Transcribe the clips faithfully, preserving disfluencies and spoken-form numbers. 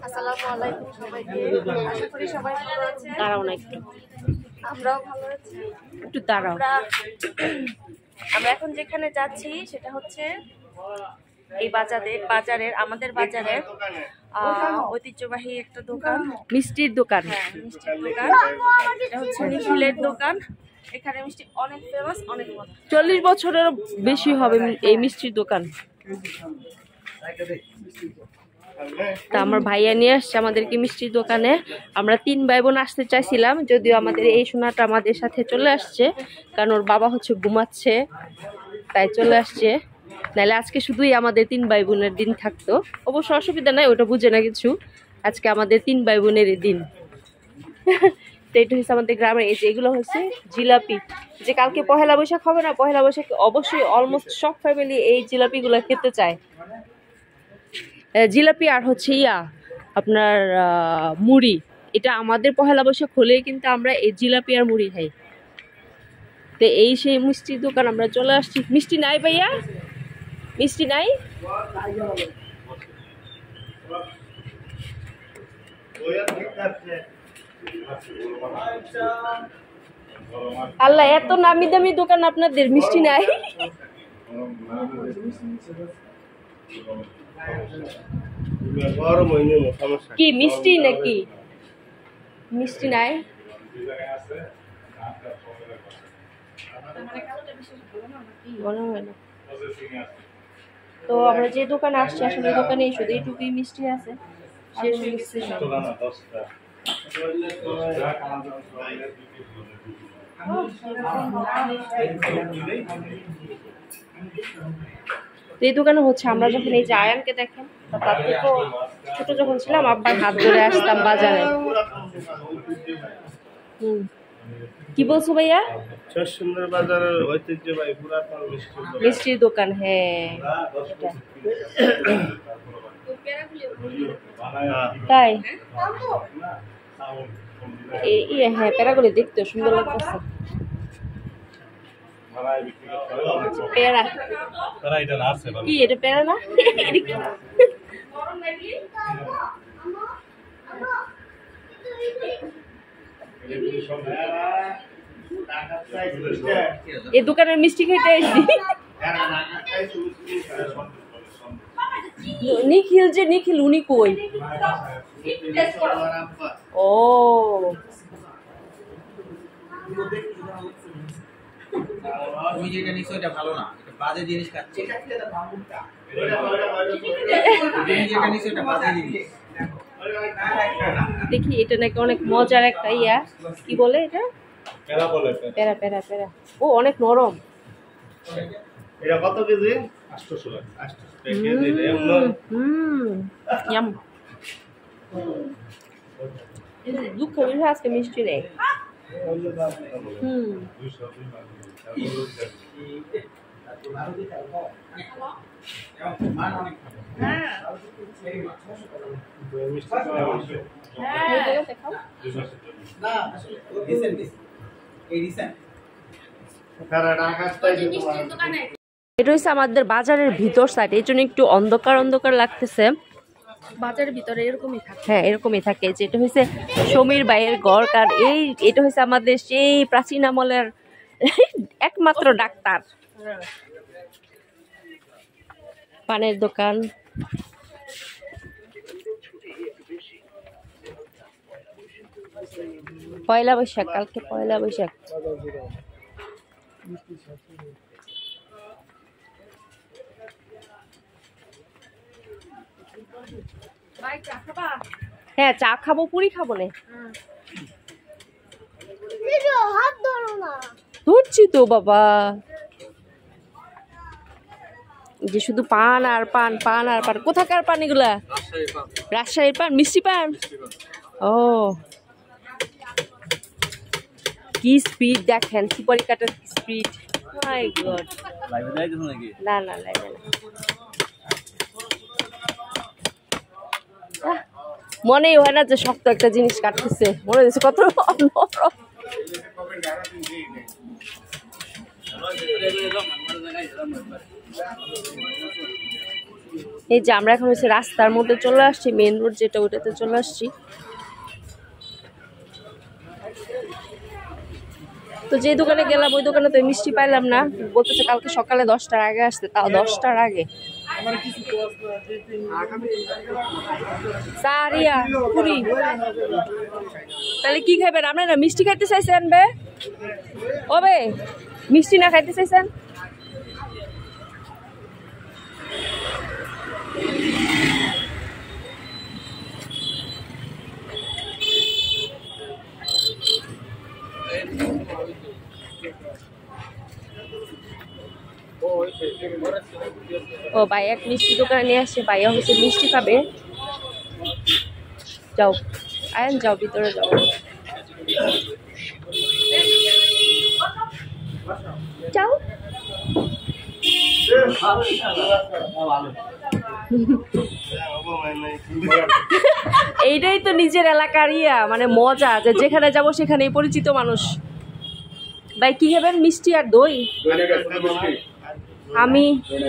আসসালামু আলাইকুম সবাইকে। আশা করি সবাই ভালো আছেন। দাঁড়াও না একটু, আমরাও ভালো আছি। একটু দাঁড়াও। আমরা আমরা এখন যেখানে যাচ্ছি সেটা হচ্ছে এই বাজারের বাজারের আমাদের বাজারের ঐতিহ্যবাহী একটা দোকান, মিষ্টির দোকান। হ্যাঁ মিষ্টির দোকান। এটা হচ্ছে নিখিলের দোকান। এখানে মিষ্টি অনেক ফেমাস, অনেক মজা। চল্লিশ বছরের বেশি হবে এই মিষ্টির দোকান। তা আমার ভাইয়া নিয়ে আসছে আমাদেরকে মিষ্টির দোকানে। আমরা তিন ভাই বোন আসতে চাইছিলাম, যদিও আমাদের এই সোনাটা আমাদের সাথে চলে আসছে, কারণ ওর বাবা হচ্ছে ঘুমাচ্ছে, তাই চলে আসছে। নাহলে আজকে শুধুই আমাদের তিন ভাই বোনের দিন থাকতো। অবশ্য অসুবিধা নাই, ওটা বুঝে না কিছু। আজকে আমাদের তিন ভাই বোনের দিন। তো এটা হচ্ছে আমাদের গ্রামের, এই যে এগুলো হচ্ছে জিলাপি। যে কালকে পহেলা বৈশাখ হবে না, পহেলা বৈশাখে অবশ্যই অলমোস্ট সব ফ্যামিলি এই জিলাপিগুলো খেতে চায়। জিলাপি আর হচ্ছে ইয়া আপনার মুড়ি, এটা আমাদের পহেলা বৈশাখ হলেই কিন্তু আমরা এই জিলাপি আর মুড়ি খাই। তো এই সেই মিষ্টির দোকান আমরা চলে আসছি। মিষ্টি নাই ভাইয়া? মিষ্টি নাই? আল্লাহ, এত নামি দামি দোকান আপনাদের, মিষ্টি নাই? কি মিষ্টি নাকি? মিষ্টি নাই? তো আমরা যে দোকানে আসছি আসলে দোকানে শুধু এইটুকুই মিষ্টি আছে। এই দোকানে হচ্ছে আমরা যখন এই যে আয়ানকে দেখেন, তার থেকেও ছোট যখন ছিলাম আব্বার হাত ধরে আসতাম বাজারে। হুম, কি বলছো ভাইয়া? সুন্দর বাজারের ঐতিহ্যবাহী পুরাতন মিষ্টির দোকান। হ্যাঁ তাই, হ্যাঁ প্যারাগুলি দেখতে সুন্দর লাগতেছে। পেয়ারা কি? এটা পেয়ারা না? এই দোকানের মিষ্টি খেতে এসেছি। নিখিল যে নিখিল উনি কই? ও তুমি যেটা নিছো এটা ভালো না, এটা বাজে জিনিস খাচ্ছি। তুমি যেটা নিছো এটা বাজে জিনিস। দেখি এটা নাকি অনেক মজার একটা ইয়া, কি বলে এটা? প্যারা বলে। প্যারা প্যারা প্যারা। ও অনেক নরম। এটা কত কেজি? আটশো টাকা। আটশো টাকা কেজি। হুম ইয়াম। দুঃখ বিষয় আজকে মিষ্টি নেই। হুম এটা হচ্ছে আমাদের বাজারের ভিতর সাইড, এই জন্য একটু অন্ধকার অন্ধকার লাগতেছে। বাজারের ভিতরে এরকমই থাকে। হ্যাঁ এরকমই থাকে। যেটা হচ্ছে সমীর ভাইয়ের ঘর, কারণ এই এটা হচ্ছে আমাদের সেই প্রাচীন আমলের একমাত্র ডাক্তার। পানের দোকান। পয়লা বৈশাখ, কালকে পয়লা বৈশাখ। হ্যাঁ চা খাবো, পুরি খাবো না। ধরছি তো বাবা, যে শুধু পান আর পান, পান আর পান। কোথাকার পান এগুলা? রাজশাহীর পান, মিষ্টি পান। ও কি স্পিড দেখেন, সুপারি কাটার স্পিড। মাই গড। না না লাইভে না। মনেই হয় না যে শক্ত একটা জিনিস কাটতেছে, মনে হচ্ছে কত নরম। এই যে আমরা এখন হচ্ছে রাস্তার মধ্যে চলে আসছি, মেন রোড যেটা ওটাতে চলে আসছি। তো যে দোকানে গেলাম ওই দোকানে তো মিষ্টি পাইলাম না, বলতেছে কালকে সকালে দশটার আগে আসতে, তাও দশটার আগে। সারিয়া পুরি, তাহলে কি খাইবেন আপনারা? মিষ্টি খাইতে চাইছেন বে? ওবে মিষ্টি না খাইতে চাইছেন? ও ভাই এক মিষ্টি দোকানে নিয়ে আসছে, ভাইয়া হচ্ছে মিষ্টি খাবে। যাও আয়ন, যাও ভিতরে যাও। যাও। এইটাই তো নিজের এলাকার ইয়া, মানে মজা, যে যেখানে যাব সেখানেই পরিচিত মানুষ। ভাই কি খাবেন? মিষ্টি আর দই? আমি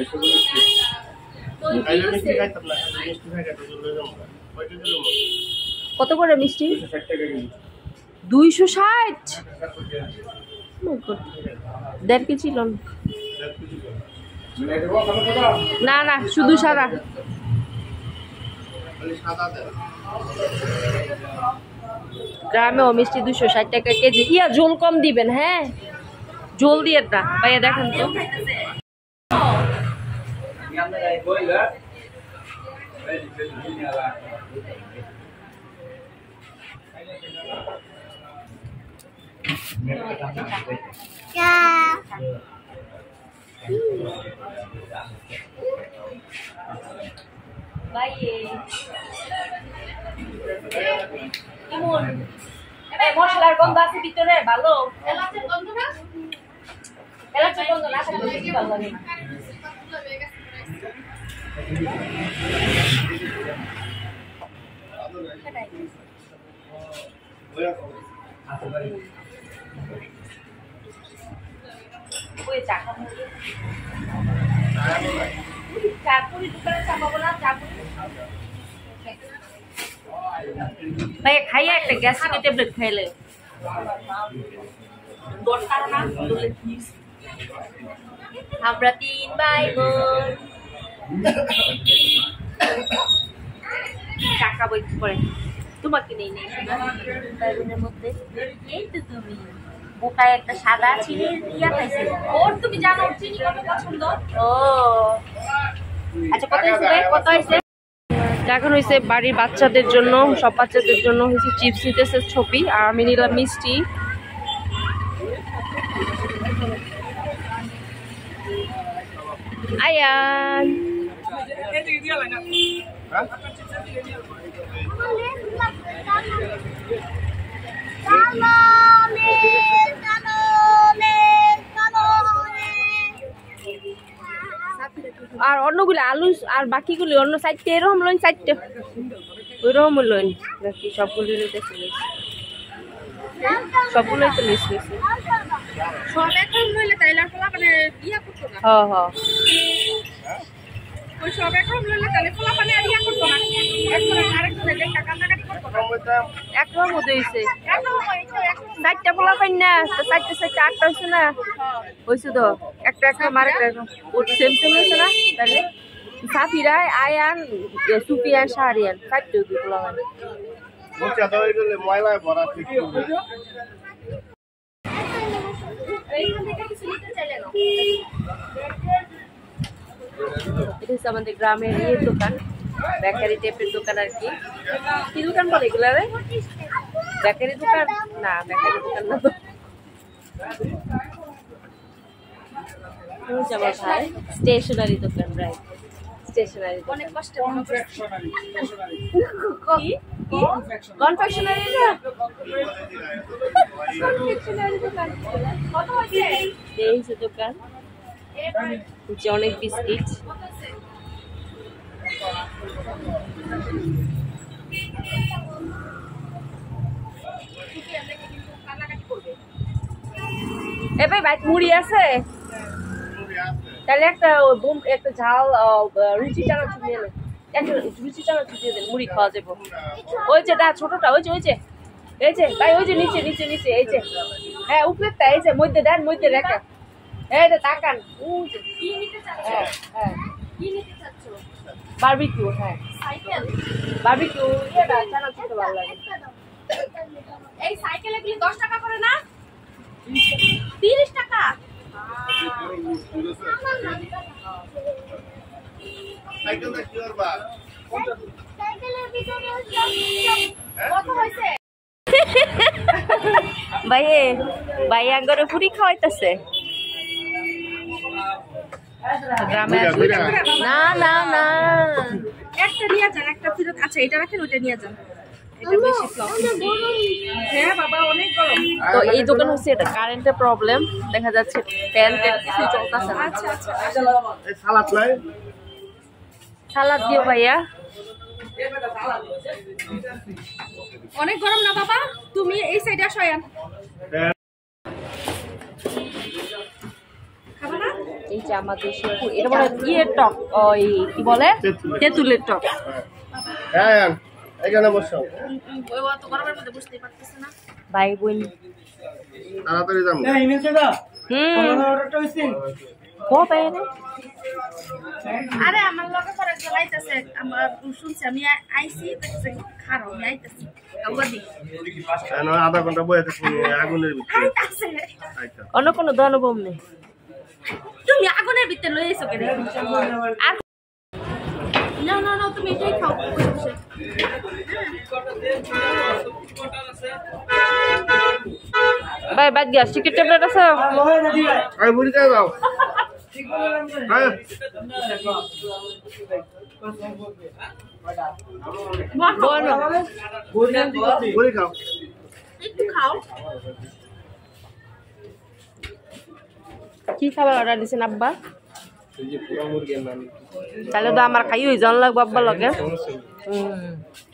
কত করে মিষ্টি? দুইশো ষাট। দেড় কেজি লন। না না শুধু সারা। গ্রামেও মিষ্টি দুশো ষাট টাকা কেজি। ইয়া জল কম দিবেন, হ্যাঁ জল দিয়ে না ভাইয়া, দেখেন তো। মশলার গন্ধ আছে ভিতরে, ভালো এলাচের গন্ধ না? এলাচের গন্ধ না থাকলে বেশি ভালো লাগে। ওই চা খাবো, চা পুরি দোকানে চা পাবো না? চা পুরি ভাই খাইয়া একটা গ্যাস্ট্রিক ট্যাবলেট খাইলে আমরা তিন ভাই বোন টাকা বই করে তোমাকে নেই নেই ভাই বোনের মধ্যে। এই তো তুমি বোকায় একটা সাদা চিনি ইয়া খাইছিল। ওর তুমি জানো ওর চিনি কত পছন্দ? ও আচ্ছা, কত হয়েছে ভাই? কত হয়েছে? এখন হয়েছে বাড়ির বাচ্চাদের জন্য, সব বাচ্চাদের জন্য হয়েছে চিপস নিতেছে ছবি, আর আমি নিলাম মিষ্টি। আয়ান আর অন্যগুলো আলু আর বাকিগুলি অন্য সাইডটা এরকম লইন, সাইডটা ওইরকম লইন নাকি? সবগুলি সবগুলোই তো মিস মিস। সব এখন লইলে তাইলে ফলা মানে ইয়া করতো না। হ্যাঁ হ্যাঁ ওই সব এখন লইলে তাইলে ফলা মানে ইয়া করতো না। এখন আরেকটা লইলে টাকা টাকাটি করতো না। একরকম মধ্যে হইছে, একরকম হইছে। সাইডটা ফলা পাই না তো, সাইডটা সাইডটা আটটা হইছে না? হইছে তো একটা একটা মারেকটা ও সেম সেম হইছে না? তাহলে সাফিরাই আয়ান সুফিয়ান শাহরিয়ান সাইডটা দুই ফলা মানে মোচা দাও এগুলো ময়লায় ভরা ঠিক করবে। এইখান থেকে কিছু নিতে চাইলে না। এটা হচ্ছে আমাদের গ্রামের ইয়ের দোকান, বেকারি টাইপের দোকান আর কি। কি দোকান বলে এগুলো রে? বেকারি দোকান না, বেকারি দোকান না তো। আমার ভাই স্টেশনারি দোকান, রাইট স্টেশনারি অনেক কষ্ট। কনফেকশনারি না, কনফেকশনারি দোকান। কত হয়েছে এই যে দোকান? যে অনেক বিস্কিট। এ ভাই ভাই মুড়ি আছে? তাহলে একটা বোম একটা ঝাল রুচি চানাচুর নিয়ে নেন, একটা রুচি চানাচুর দিয়ে দেন, মুড়ি খাওয়া যাবো। ওই যে দা ছোটটা, ওই যে ওই যে এই যে ভাই, ওই যে নিচে নিচে নিচে এই যে, হ্যাঁ উপরেরটা এই যে মধ্যে দেন, মধ্যে রেখা, এই যে তাকান, ওই যে হ্যাঁ হ্যাঁ বারবিকিউ, হ্যাঁ বারবিকিউ এটা চানাচুরটা ভালো লাগে। এই সাইকেলে কি দশ টাকা করে না? তিরিশ টাকা। সাইকেলটা কি করবা? কত হয়েছে? ভাইয়ে ভাই আঙ্গরে পুরি খাওয়াইতেছে গ্রামে আসলে। না না না একটা নিয়ে যান, একটা ফেরত। আচ্ছা এটা রাখেন, ওইটা নিয়ে যান। এটা বেশি ফ্লপি। হ্যাঁ বাবা অনেক গরম। তো এই দোকান হচ্ছে এটা কারেন্টের প্রবলেম, দেখা যাচ্ছে ফ্যান ট্যান কিছু চলতেছে না। আচ্ছা আচ্ছা এই সালাদ নাই? সালাদ দিও ভাইয়া। অনেক গরম না বাবা, তুমি এই সাইডে আসো। আয়ান খাবা না? এই যে আমাদের শিবপুর, এটা বলে ইয়ের টক, ওই কি বলে তেঁতুলের টক। হ্যাঁ এখানে বসো, ওই অত গরমের মধ্যে বুঝতেই পারতেছে না। ভাই বোন তাড়াতাড়ি যাবো। হুম কবে রে? আরে আমার লগে পরে একজন আইতাছে, আমার শুনছি আমি আইছি, দেখছে খারাপ আমি আইতাছি আবাদি কেন আধা ঘন্টা বসে থাকি আগুনের ভিতরে? আইতাছে। আচ্ছা অন্য কোনো দনবম নেই। তুমি আগুনের ভিতরে লই আইছো কেন? আর না না না তুমি এটাই খাও। ভাই বাদ গিয়া টিকিট ট্যাবলেট আছে? আই বুড়ি কে যাও। হ্যাঁ বলো বুড়ি খাও। একটু খাও। কি খাবার অর্ডার দিছেন আব্বা? তাহলে তো আমার খাই হয়ে জান লাগবো আব্বার লগে। হুম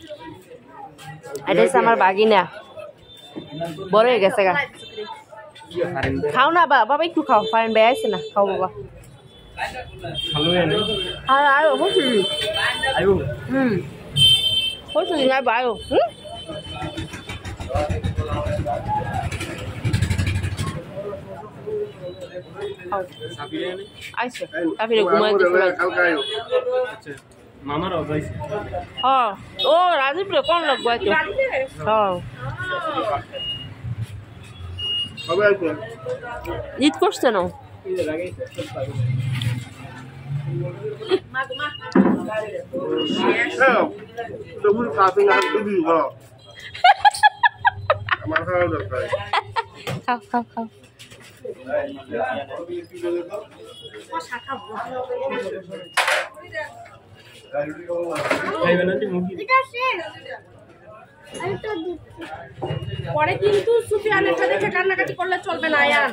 এটা হচ্ছে আমার বাগিনা, বড় হয়ে গেছে গা। খাও না বা বাবা, একটু খাও, ফাইন ভাই আছে না, খাও বাবা। আর আয়ো হচ্ছে হুম হচ্ছে না আয়ো হুম আইসে তারপরে ঘুমাই দিছে। কালকে আইও। হ্যাঁ ও রাজীব রে কোন লোক বইতো? হ্যাঁ কবে আইছো? ঈদ করছে না? হ্যাঁ তো বুড়ি খাতে না তুমি গো। আমার খাওয়া দরকার। খাও খাও খাও। পরে কিন্তু সুফিয়ানেরটা দেখে কান্নাকাটি করলে চলবে না আয়ান,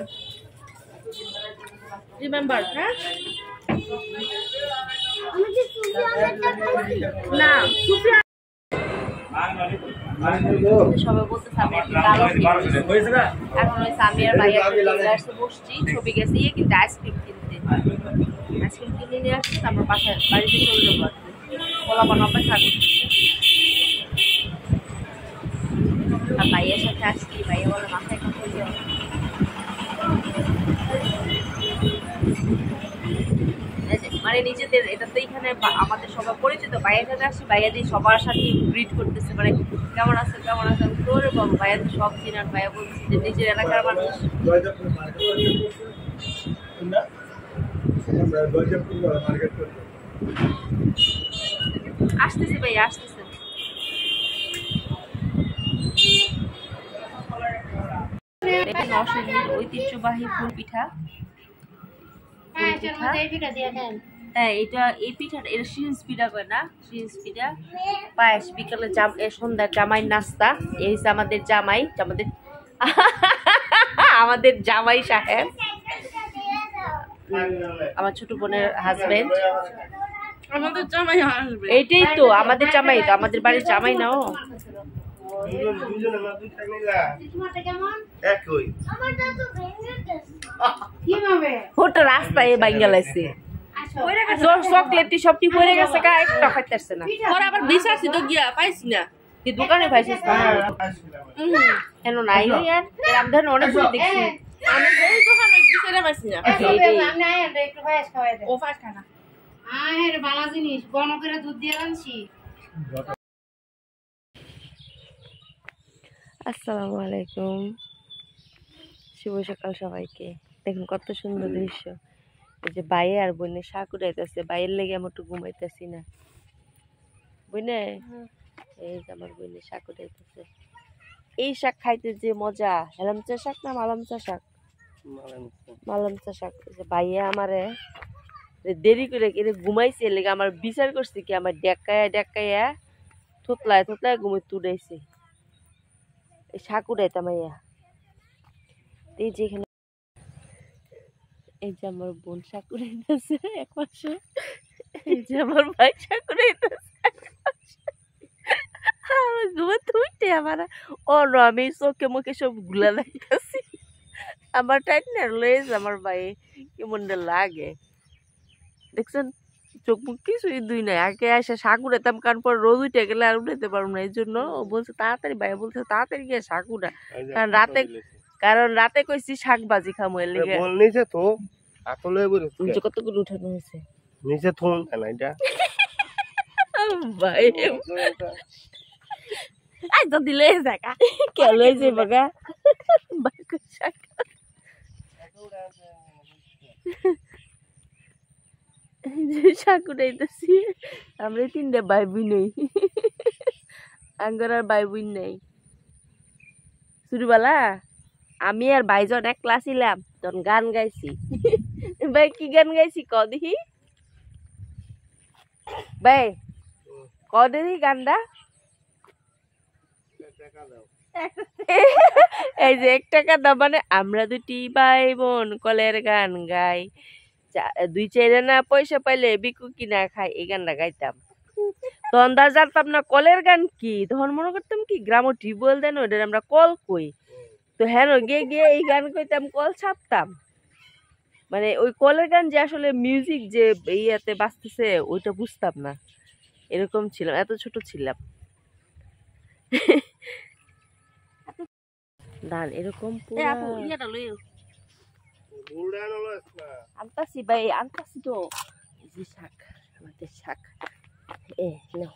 রিমেম্বার। হ্যাঁ না সুফিয়ান সবাই বলতেছে আমি একটা কালো এখন ওই সামিয়ার ভাইয়া আসতে বসছি, ছবি গেছে ইয়ে কিন্তু আইসক্রিম কিনতে, আইসক্রিম কিনে নিয়ে আসছি, তারপর বাসায় বাড়িতে চলে যাবো। পোলা বান অপেক্ষা করতেছে আর ভাইয়ের সাথে আসছি, ভাইয়া বলে মাথায় কথা দিয়ে মানে নিজেদের এটা তো এখানে আমাদের সবার পরিচিত, ভাইয়ের সাথে আসছি, ভাইয়া দিয়ে সবার সাথে গ্রিট করতেছে, মানে কেমন আছে কেমন আছে তোরে বাবু, ভাইয়া তো সব চিনার। ভাইয়া বলছি যে নিজের এলাকার মানুষ। আসতেছে ভাইয়া আসতেছে। ঐতিহ্যবাহী ফুল পিঠা, হ্যাঁ এটা এই পিঠাটা এটা সিরিজ পিঠা কয় না, সিরিজ পিঠা পায়েস। বিকালে জাম সন্ধ্যার জামাই নাস্তা, এই হচ্ছে আমাদের জামাই, আমাদের আমাদের জামাই সাহেব, আমার ছোট বোনের হাজবেন্ড। আমাদের জামাই আসবে। এইটাই তো আমাদের জামাই, তো আমাদের বাড়ির জামাই না ও। দুজন দুজনে না দুই খাই নিলা তোমারটা কেমন? একই আমারটা তো ভেঙে গেছে। কিভাবে? ওটা রাস্তায় বাইঙ্গা লাইছে চকলেটটি সবটি পড়ে গেছে কা একটা খাইতেছে না ওর আবার বিচারছি তো গিয়া পাইছি না কি দোকানে পাইছিস না কেন নাই ইয়ার এরকম ধরনের অনেক দূর দেখছি আমি এই দোকানে বিচারে পাইছি না আমি আয় একটু পায়েস খাওয়াই দে। ও ফাট খানা আয় রে ভালো জিনিস গণ করে দুধ দিয়ে আনছি। আসসালামু আলাইকুম শুভ সকাল সবাইকে দেখুন কত সুন্দর দৃশ্য এই যে বাইয়ে আর বোনে শাক উঠাইতেছে বাইয়ের লেগে আমি একটু ঘুমাইতেছি না বুঝনে এই যে আমার বোনে শাক উঠাইতেছে এই শাক খাইতে যে মজা হেলামচা শাক না মালামচা শাক মালামচা শাক এই যে বাইয়ে আমারে দেরি করে এর ঘুমাইছে লেগে আমার বিচার করছে কি আমার ডেকায়া ডেকায়া থুতলায় থুতলায় ঘুমে তুড়াইছে এই শাক উঠাইতাম আইয়া এই যে এখানে এই যে আমার বোন শাক উঠাইতেছে এক পাশে এই যে আমার ভাই শাক উঠাইতেছে আমার ঘুমে তুইতে আমার ও ন আমি চোখে মুখে সব গুলা লাগতেছি আমার টাইট না লয়েছে আমার ভাই কেমন লাগে দেখছেন চোখ মুখ কিছুই দুই নাই আগে এসে শাক উঠাইতাম কারণ পর রোদ উঠে গেলে আর উঠাইতে পারবো না এই জন্য ও বলছে তাড়াতাড়ি ভাই বলছে তাড়াতাড়ি গিয়ে শাক উঠা কারণ রাতে কারণ রাতে কইছি শাক ভাজি খামো এর লেগে বল নিচে তো আকলে বলে নিচে কতগুলো উঠানো হয়েছে নিচে থন না এটা ভাই আই তো দিলে জায়গা কে লইছে বাগা ভাই কই শাক শাক উঠাইতেছি আমরা তিনটা ভাই বোন নেই আঙ্গর আর ভাই বোন নেই শুরুবেলা আমি আর ভাইজন এক ক্লাস ছিলাম তখন গান গাইছি ভাই কি গান গাইছি ক দেখি ভাই ক দেখি গানটা এই যে এক টাকা দাও মানে আমরা দুটি ভাই বোন কলের গান গাই দুই চাইরে না পয়সা পাইলে বিকু কিনা খাই এই গানটা গাইতাম তখন দা জানতাম না কলের গান কি তখন মনে করতাম কি গ্রাম টিউবওয়েল দেন ওটা আমরা কল কই তো হ্যাঁ গিয়ে গিয়ে এই গান কইতাম কল ছাপতাম মানে ওই কলের গান যে আসলে মিউজিক যে ইয়াতে বাজতেছে ওইটা বুঝতাম না এরকম ছিলাম এত ছোট ছিলাম ধান এরকম আনতাছি ভাই আনতাছি তো যে শাক আমাদের শাক এ নাও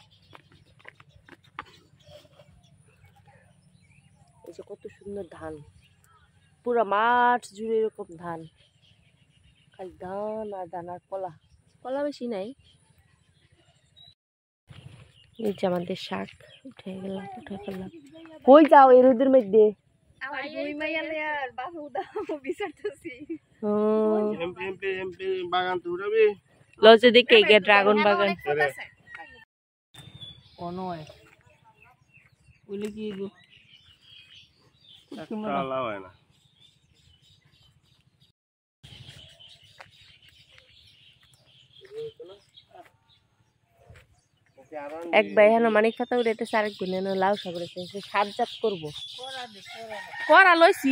এই যে কত সুন্দর ধান পুরো মাঠ জুড়ে এরকম ধান খালি ধান আর ধান আর কলা কলা বেশি নাই এই যে আমাদের শাক উঠে গেলাম উঠে ফেললাম কই যাও এই রোদের মধ্যে বাগান তো উঠাবি লজে দেখে গিয়ে ড্রাগন বাগান অনয় ওইলে কি লাভ হয় না এক ভাই হেন মানিক পাতা উড়াইতেছে আরেক বোন হেন লাউ শাক উড়াইতেছে সাত জাত করবো করা লইছি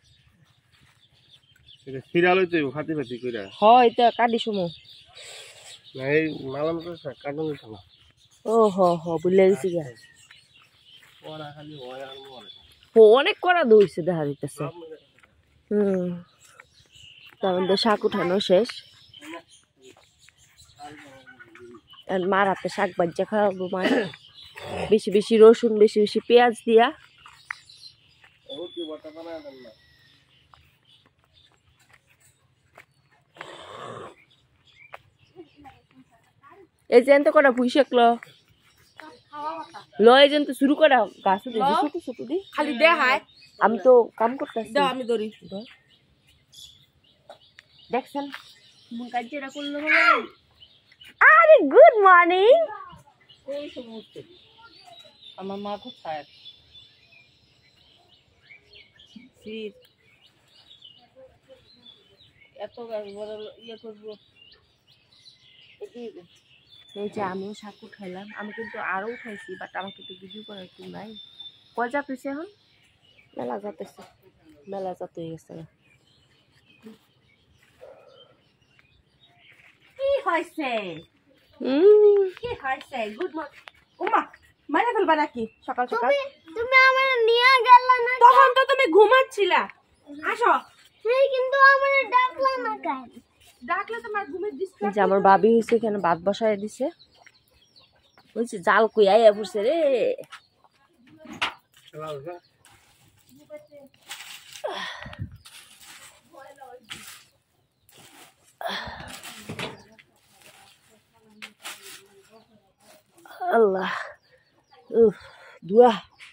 এটা সিরিয়াল হইতো ফাটি ফাটি কইরা হয় তো কাটি সুমো না এই মালাম তো কাটন দিত না ও হ হ বুঝলে গেছি গা ওরা খালি হয় আর মরে অনেক করা দইছে দেখা দিতেছে হুম তারপর শাক উঠানো শেষ মার হাতে শাক ভাজা খাওয়াবো মা বেশি বেশি রসুন বেশি বেশি পেঁয়াজ দিয়া এই যে করা ভুই শেখল ল এই তো শুরু করা গাছ ছোট ছোট দি খালি দেখায় আমি তো কাম করতেছি দাও আমি ধরি দেখছেন মন কাজটা করলো আরে গুড মর্নিং এই সমস্ত আমার মা খুব টায়ার্ড শীত এত গাছ বড় ইয়ে করবো এই যে আমিও শাক উঠাইলাম আমি কিন্তু আরো উঠাইছি বাট আমাকে তো ভিডিও করার একটু নাই কয় জাত হয়েছে এখন? মেলা জাত হয়েছে, মেলা জাত হয়ে গেছে। কি হয়েছে উম, কি হয়েছে? Good morning. ওমা মাইরা ফেলবা নাকি সকাল সকাল? তুমি আমার নিয়ে গেলা না তখন তো তুমি ঘুমাচ্ছিলা। আসো, সেই কিন্তু আমার ডাকলা না কেন? ডাকলে তোমার ঘুমের এই ডিস্টার্ব। যে আমার বাবি হয়েছে এখানে ভাত বসায় দিছে, বলছে জাল কই আইয়া পড়ছে রে। আল্লাহ, উফ দুয়া।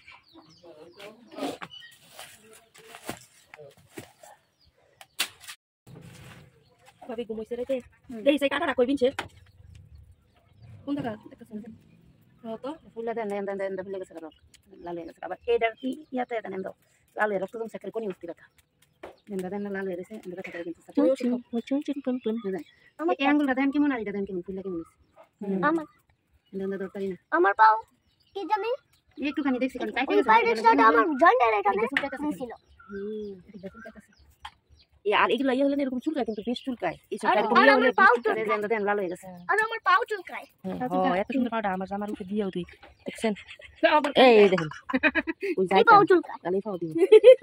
ভাবি ঘুমাইছে রে, দেই সেই কাটাটা কই বিনছে কোন টাকা তো ফুলে দেন দেন দেন ফুলে গেছে রক লাল হয়ে গেছে আবার এটার কি ইয়াতে দেন দেন লাল হয়ে রক্ত জমছে কোনি উঠতে রাখা দেন দেন লাল হয়ে গেছে এন্ড রাখা কিন্তু চুন চুন চুন কোন কোন আমার এই আঙ্গুলটা দেন কেমন আর এটা দেন কেমন ফুলে কেমন আমার দেন দেন দরকারি না আমার পাও কি জানি একটুখানি দেখছি কারণ কাইতে ওই গেছে ভাইরাসটা আমার জয়েন্টের এখানে ছিল। হুম এটা ফুল কাটাছে এই আর এগুলো ইয়ে হলে না এরকম চুলকায়, কিন্তু বেশ চুলকায় এই আর সব আর আমার পাও দেন দেন দেন লাল হয়ে গেছে আর আমার পাও চুলকায়। ও এত সুন্দর পাউডার আমার জামার উপরে দিয়েও তুই দেখছেন? এই এই দেখেন ওই এই যাই পাও চুলকায়। গালি পাও দিও।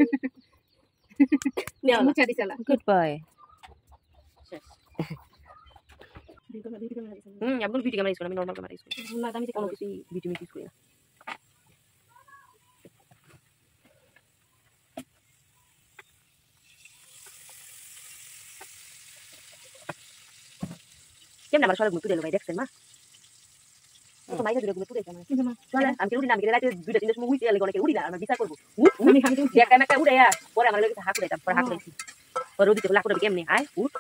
মুছা দিছালা গুড বাই। হুম আমি বিউটি ক্যামেরা ইউজ করি, আমি নরমাল ক্যামেরা ইউজ করি না, আমি কোনো কিছু বিউটি মিউট ইউজ করি না। কেমন আমার সবাই ঘুরতে এলো ভাই, দেখছেন মা? তো মাইকে দূরে ঘুরতে এসে আমার চলে আমি উড়ি না, আমি রাতে দুইটা তিনটার সময় উঠতে গেলে অনেকে উড়ি না, আমরা বিচার করবো আমি আমি একটা একটা উড়ে আ পরে আমার লাগে হাঁক উড়াইতাম, পরে হাঁক উড়াইছি পরে ওদিকে লাখ উড়াবি কেমনে আয় উঠ।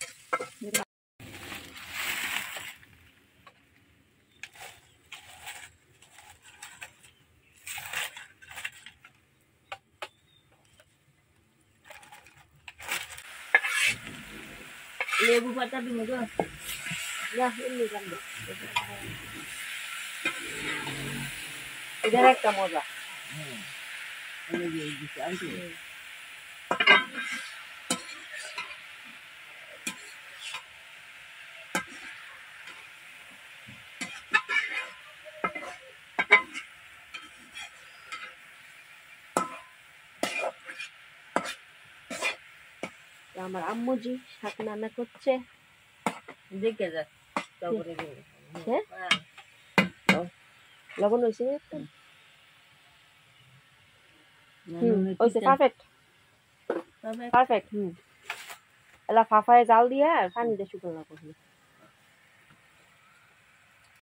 লেবু পাতা দিব গো। না এমনি জানবো। এটার একটা মজা। আমার আম্মুজি শাক রান্না করছে, দেখে যা তারপরে হ্যাঁ লবণ হয়েছে হয়েছে পারফেক্ট পারফেক্ট হুম এলা ফাফায় জাল দিয়ে পানি দিয়ে শুকনো না করলে